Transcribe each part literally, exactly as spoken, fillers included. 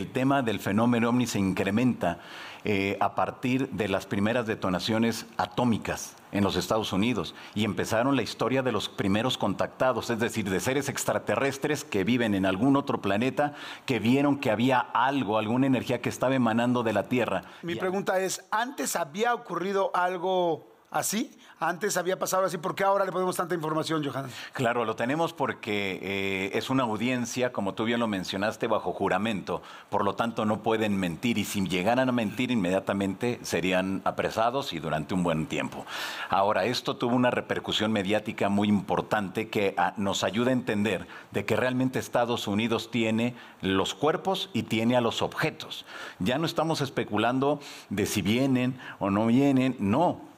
el tema del fenómeno ovni se incrementa eh, a partir de las primeras detonaciones atómicas en los Estados Unidos y empezaron la historia de los primeros contactados, es decir, de seres extraterrestres que viven en algún otro planeta, que vieron que había algo, alguna energía que estaba emanando de la Tierra. Mi pregunta es, ¿antes había ocurrido algo así? ¿Antes había pasado así? ¿Por qué ahora le ponemos tanta información, Johann? Claro, lo tenemos porque eh, es una audiencia, como tú bien lo mencionaste, bajo juramento. Por lo tanto, no pueden mentir y si llegaran a mentir, inmediatamente serían apresados y durante un buen tiempo. Ahora, esto tuvo una repercusión mediática muy importante que a, nos ayuda a entender de que realmente Estados Unidos tiene los cuerpos y tiene a los objetos. Ya no estamos especulando de si vienen o no vienen, no.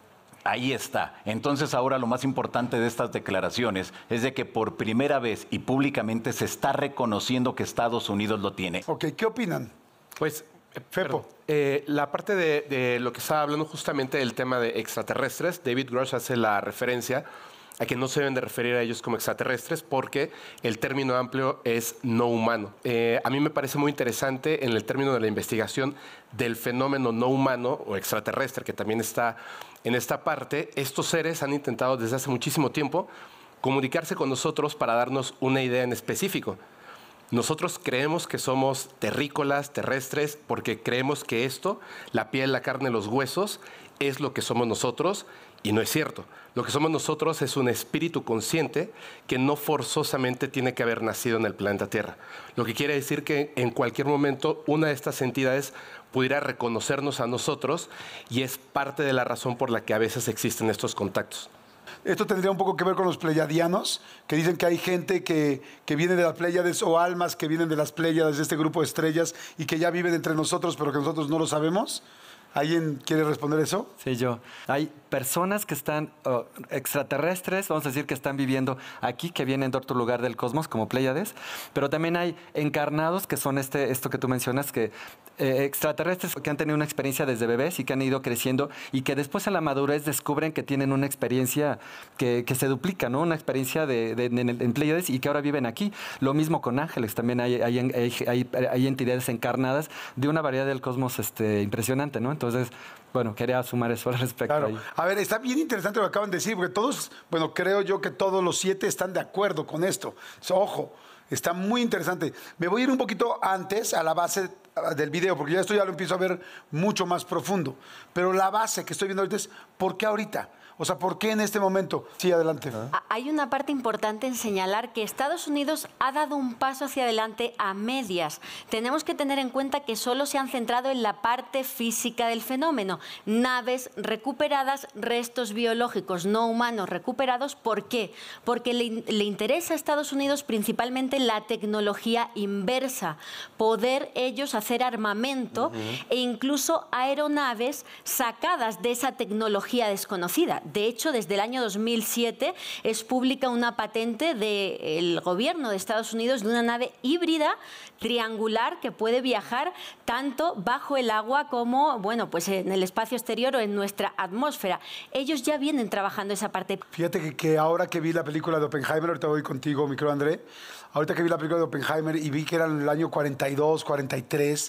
Ahí está. Entonces ahora lo más importante de estas declaraciones es de que por primera vez y públicamente se está reconociendo que Estados Unidos lo tiene. Ok, ¿qué opinan? Pues, Fepo. Eh, la parte de, de lo que estaba hablando justamente del tema de extraterrestres, David Grush hace la referencia a que no se deben de referir a ellos como extraterrestres porque el término amplio es no humano. Eh, a mí me parece muy interesante en el término de la investigación del fenómeno no humano o extraterrestre, que también está en esta parte. Estos seres han intentado desde hace muchísimo tiempo comunicarse con nosotros para darnos una idea en específico. Nosotros creemos que somos terrícolas, terrestres, porque creemos que esto, la piel, la carne, los huesos, es lo que somos nosotros, y no es cierto. Lo que somos nosotros es un espíritu consciente que no forzosamente tiene que haber nacido en el planeta Tierra. Lo que quiere decir que en cualquier momento una de estas entidades pudiera reconocernos a nosotros y es parte de la razón por la que a veces existen estos contactos. Esto tendría un poco que ver con los pleyadianos, que dicen que hay gente que, que viene de las Pléyades o almas que vienen de las Pléyades, de este grupo de estrellas, y que ya viven entre nosotros, pero que nosotros no lo sabemos. ¿Alguien quiere responder eso? Sí, yo. Hay personas que están uh, extraterrestres, vamos a decir que están viviendo aquí, que vienen de otro lugar del cosmos, como Pléyades, pero también hay encarnados, que son este, esto que tú mencionas, que eh, extraterrestres que han tenido una experiencia desde bebés y que han ido creciendo y que después en la madurez descubren que tienen una experiencia que, que se duplica, ¿no? Una experiencia de, de, de, en Pléyades y que ahora viven aquí. Lo mismo con ángeles, también hay, hay, hay, hay, hay entidades encarnadas de una variedad del cosmos este, impresionante, ¿no? Entonces, Entonces, bueno, quería sumar eso al respecto. Claro. Ahí. A ver, está bien interesante lo que acaban de decir, porque todos, bueno, creo yo que todos los siete están de acuerdo con esto. So, ojo, está muy interesante. Me voy a ir un poquito antes a la base del video, porque ya esto ya lo empiezo a ver mucho más profundo. Pero la base que estoy viendo ahorita es, ¿por qué ahorita? O sea, ¿por qué en este momento? Sí, adelante. Hay una parte importante en señalar que Estados Unidos ha dado un paso hacia adelante a medias. Tenemos que tener en cuenta que solo se han centrado en la parte física del fenómeno. Naves recuperadas, restos biológicos no humanos recuperados. ¿Por qué? Porque le, le interesa a Estados Unidos principalmente la tecnología inversa. Poder ellos hacer armamento uh-huh. e incluso aeronaves sacadas de esa tecnología desconocida. De hecho, desde el año dos mil siete es pública una patente del gobierno de Estados Unidos de una nave híbrida triangular que puede viajar tanto bajo el agua como, bueno, pues en el espacio exterior o en nuestra atmósfera. Ellos ya vienen trabajando esa parte. Fíjate que, que ahora que vi la película de Oppenheimer, ahorita voy contigo, mi querido André, ahorita que vi la película de Oppenheimer y vi que era en el año cuarenta y dos, cuarenta y tres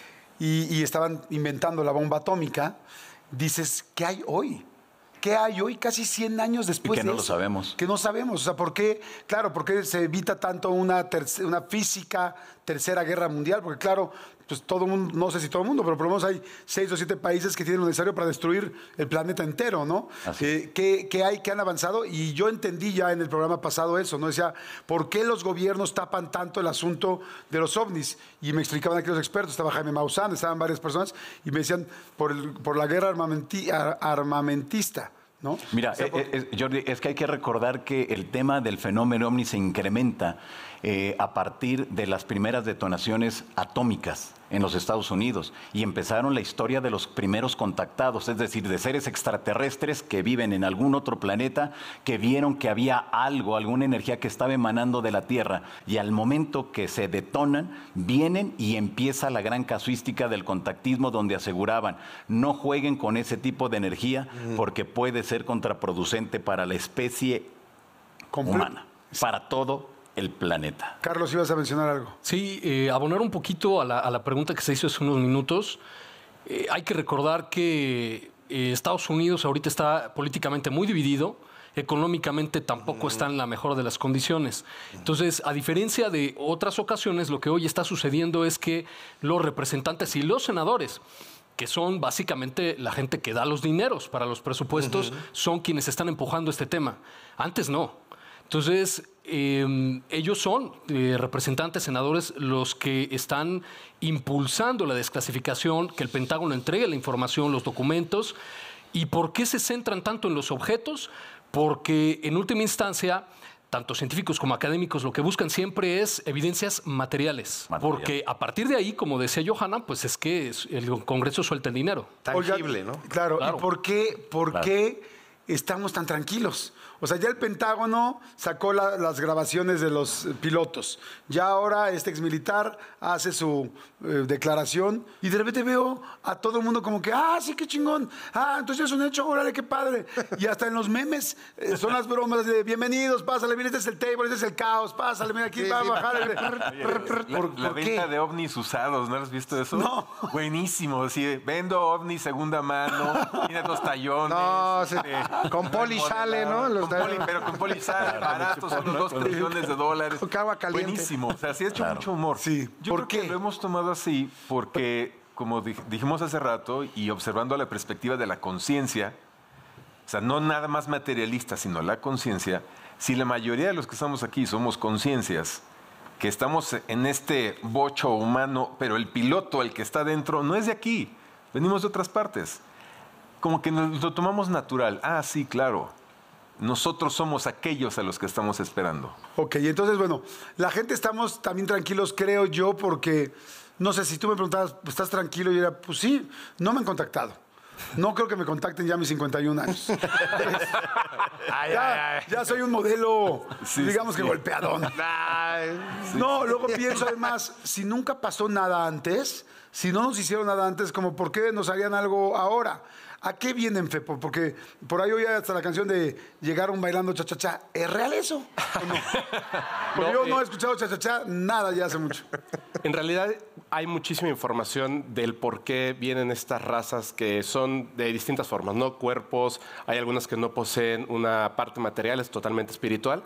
y, y estaban inventando la bomba atómica, dices, ¿qué hay hoy? ¿Qué hay hoy, casi cien años después? Y que no de lo eso? sabemos. Que no sabemos. O sea, ¿por qué? Claro, ¿por qué se evita tanto una, una física tercera guerra mundial? Porque claro, pues todo el mundo, no sé si todo el mundo, pero por lo menos hay seis o siete países que tienen lo necesario para destruir el planeta entero, ¿no? Eh, ¿qué, ¿Qué hay? ¿Qué han avanzado? Y yo entendí ya en el programa pasado eso, ¿no? Decía, ¿por qué los gobiernos tapan tanto el asunto de los ovnis? Y me explicaban aquí los expertos, estaba Jaime Maussan, estaban varias personas, y me decían, por, el, por la guerra armamenti, ar, armamentista. ¿No? Mira, o sea, porque... es, es, Jordi, es que hay que recordar que el tema del fenómeno ovni se incrementa eh, a partir de las primeras detonaciones atómicas en los Estados Unidos y empezaron la historia de los primeros contactados, es decir, de seres extraterrestres que viven en algún otro planeta, que vieron que había algo, alguna energía que estaba emanando de la Tierra y al momento que se detonan, vienen y empieza la gran casuística del contactismo donde aseguraban, no jueguen con ese tipo de energía porque puede ser contraproducente para la especie Comple humana, para todo el planeta. Carlos, ibas a mencionar algo. Sí, eh, abonar un poquito a la, a la pregunta que se hizo hace unos minutos. Eh, hay que recordar que eh, Estados Unidos ahorita está políticamente muy dividido, económicamente tampoco está en la mejor de las condiciones. Entonces, a diferencia de otras ocasiones, lo que hoy está sucediendo es que los representantes y los senadores, que son básicamente la gente que da los dineros para los presupuestos, uh-huh. son quienes están empujando este tema. Antes no. Entonces, eh, ellos son eh, representantes, senadores, los que están impulsando la desclasificación, que el Pentágono entregue la información, los documentos. ¿Y por qué se centran tanto en los objetos? Porque en última instancia, tanto científicos como académicos lo que buscan siempre es evidencias materiales. Material. Porque a partir de ahí, como decía Johanna, pues es que el Congreso suelta el dinero. Tangible, ¿no? Claro, claro. ¿Y por qué, por claro. qué estamos tan tranquilos? O sea, ya el Pentágono sacó la, las grabaciones de los pilotos. Ya ahora este exmilitar hace su eh, declaración y de repente veo a todo el mundo como que, ah, sí, qué chingón. Ah, entonces es un hecho, órale, qué padre. Y hasta en los memes eh, son las bromas de bienvenidos, pásale, mira, este es el table, este es el caos, pásale, mira, aquí sí, va sí, a bajar. La, ¿Por, la ¿por venta qué? de ovnis usados, ¿no has visto eso? No. Buenísimo, sí, vendo ovnis segunda mano, mira los tallones. No, este, con poli sale, ¿no? Los Con poli, pero con poli sale, baratos, son los dos trillones de dólares. Con agua caliente. Buenísimo, o sea, sí ha hecho claro. mucho humor. Sí. Yo ¿Por creo qué? que lo hemos tomado así porque, como dijimos hace rato, y observando la perspectiva de la conciencia, o sea, no nada más materialista, sino la conciencia, si la mayoría de los que estamos aquí somos conciencias, que estamos en este bocho humano, pero el piloto, el que está dentro, no es de aquí, venimos de otras partes. Como que nos lo tomamos natural. Ah, sí, claro. Nosotros somos aquellos a los que estamos esperando. Ok, entonces, bueno, la gente estamos también tranquilos, creo yo, porque, no sé, si tú me preguntabas, ¿estás tranquilo? Y era, pues sí, no me han contactado. No creo que me contacten ya a mis cincuenta y un años. ay, ya, ay, ay. ya soy un modelo, sí, digamos sí, que sí. golpeadón. Ay, sí, no, sí. luego pienso además, si nunca pasó nada antes, si no nos hicieron nada antes, como ¿por qué nos harían algo ahora? ¿A qué vienen, Fepo? Porque por ahí oí hasta la canción de Llegaron bailando cha-cha-cha. ¿Es real eso o no? Porque no, yo eh, no he escuchado cha-cha-cha nada ya hace mucho. En realidad hay muchísima información del por qué vienen estas razas que son de distintas formas, ¿no? Cuerpos, hay algunas que no poseen una parte material, es totalmente espiritual.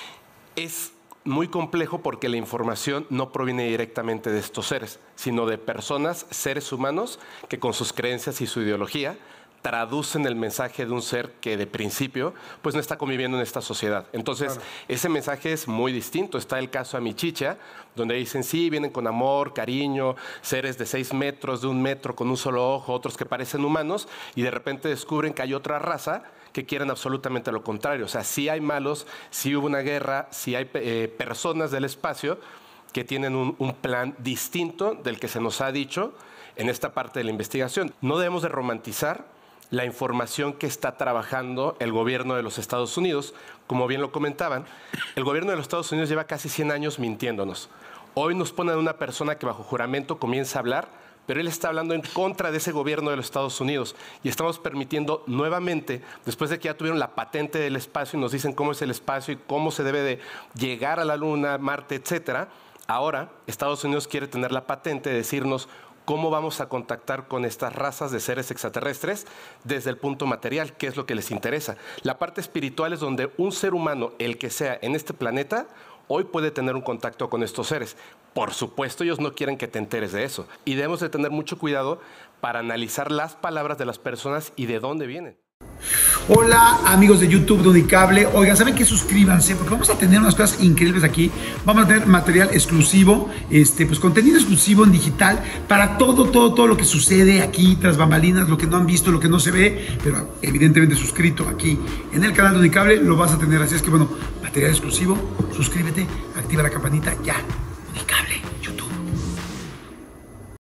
Es muy complejo porque la información no proviene directamente de estos seres, sino de personas, seres humanos, que con sus creencias y su ideología traducen el mensaje de un ser que de principio pues no está conviviendo en esta sociedad. Entonces, claro. ese mensaje es muy distinto. Está el caso Amichicha, donde dicen, sí, vienen con amor, cariño, seres de seis metros, de un metro, con un solo ojo, otros que parecen humanos, y de repente descubren que hay otra raza que quieren absolutamente lo contrario. O sea, sí hay malos, sí hubo una guerra, sí hay eh, personas del espacio que tienen un, un plan distinto del que se nos ha dicho en esta parte de la investigación. No debemos de romantizar la información que está trabajando el gobierno de los Estados Unidos. Como bien lo comentaban, el gobierno de los Estados Unidos lleva casi cien años mintiéndonos. Hoy nos ponen a una persona que bajo juramento comienza a hablar, pero él está hablando en contra de ese gobierno de los Estados Unidos y estamos permitiendo nuevamente, después de que ya tuvieron la patente del espacio y nos dicen cómo es el espacio y cómo se debe de llegar a la Luna, Marte, etcétera, ahora Estados Unidos quiere tener la patente de decirnos cómo vamos a contactar con estas razas de seres extraterrestres desde el punto material, que es lo que les interesa. La parte espiritual es donde un ser humano, el que sea en este planeta, hoy puede tener un contacto con estos seres. Por supuesto, ellos no quieren que te enteres de eso. Y debemos de tener mucho cuidado para analizar las palabras de las personas y de dónde vienen. Hola amigos de YouTube de Unicable. Oigan, ¿saben qué? Suscríbanse porque vamos a tener unas cosas increíbles aquí. Vamos a tener material exclusivo, este, pues contenido exclusivo en digital para todo, todo, todo lo que sucede aquí tras bambalinas, lo que no han visto, lo que no se ve, pero evidentemente suscrito aquí en el canal de Unicable lo vas a tener. Así es que bueno, material exclusivo, suscríbete, activa la campanita ya.